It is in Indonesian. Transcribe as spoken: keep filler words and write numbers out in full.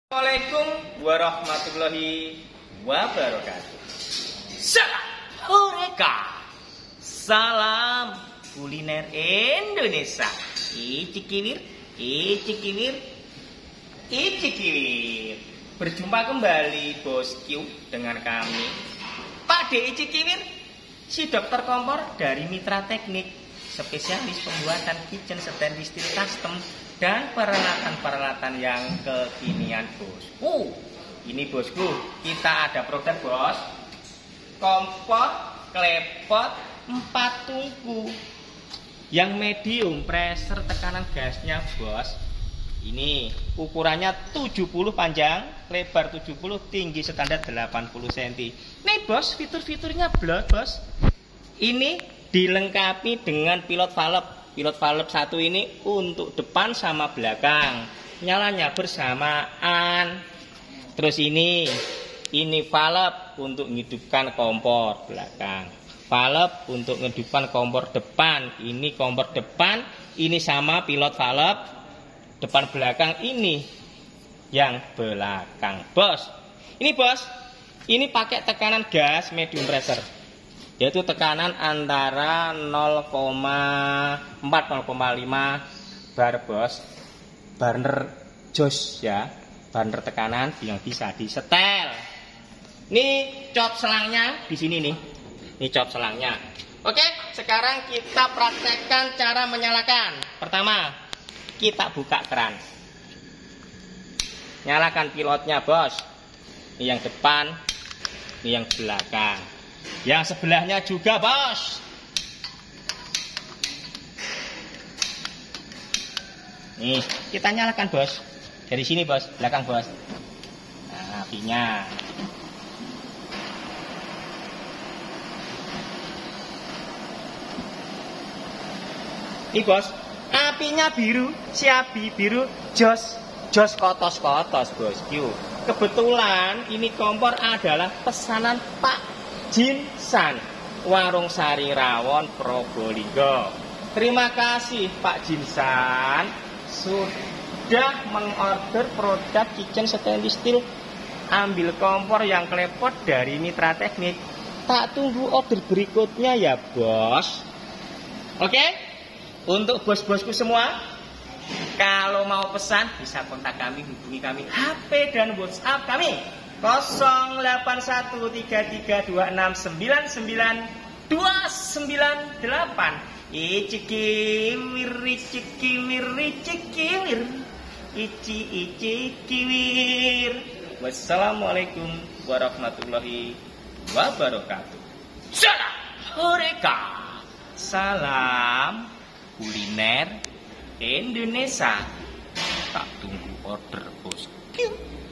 Assalamualaikum warahmatullahi wabarakatuh. Salam Horeka. Salam kuliner Indonesia. Icikiwir, icikiwir, icikiwir. Berjumpa kembali bosku dengan kami Pak D Icikiwir, si dokter kompor dari Mitra Teknik, spesialis pembuatan kitchen stainless steel custom dan peralatan-peralatan yang kekinian bosku. Ini bosku, kita ada produk bos, kompor klepot empat tungku yang medium, pressure tekanan gasnya bos. Ini ukurannya tujuh puluh panjang, lebar tujuh puluh, tinggi standar delapan puluh sentimeter. Nih bos, fitur-fiturnya blot bos. Ini dilengkapi dengan pilot valve. Pilot valve satu ini untuk depan sama belakang, nyalanya bersamaan. Terus ini ini valve untuk menghidupkan kompor belakang, valve untuk menghidupkan kompor depan. Ini kompor depan, ini sama pilot valve depan belakang, ini yang belakang bos. Ini bos, ini pakai tekanan gas medium pressure, yaitu tekanan antara nol koma empat sampai nol koma lima bar bos. Burner jos ya, burner tekanan yang bisa disetel. Ini cop selangnya di sini nih. Ini cop selangnya. Oke, sekarang kita praktekkan cara menyalakan. Pertama, kita buka keran. Nyalakan pilotnya bos. Ini yang depan, ini yang belakang. Yang sebelahnya juga bos. Nih, kita nyalakan bos. Dari sini bos, belakang bos. Nah, apinya. Nih bos, apinya biru, siabi biru, jos, jos kotos-kotos bosku. Kebetulan ini kompor adalah pesanan Pak Jinsan, Warung Sari Rawon, Probolinggo. Terima kasih Pak Jinsan sudah mengorder produk kitchen stainless steel ambil kompor yang klepot dari Mitra Teknik. Tak tunggu order berikutnya ya bos. Oke, untuk bos-bosku semua, kalau mau pesan bisa kontak kami, hubungi kami H P dan WhatsApp kami nol delapan satu tiga tiga dua enam sembilan sembilan dua sembilan delapan. Icikiwir, icikiwir, icikiwir, ici icikiwir. Wassalamualaikum warahmatullahi wabarakatuh. Salam Horeka. Salam kuliner Indonesia. Tak tunggu order bosku.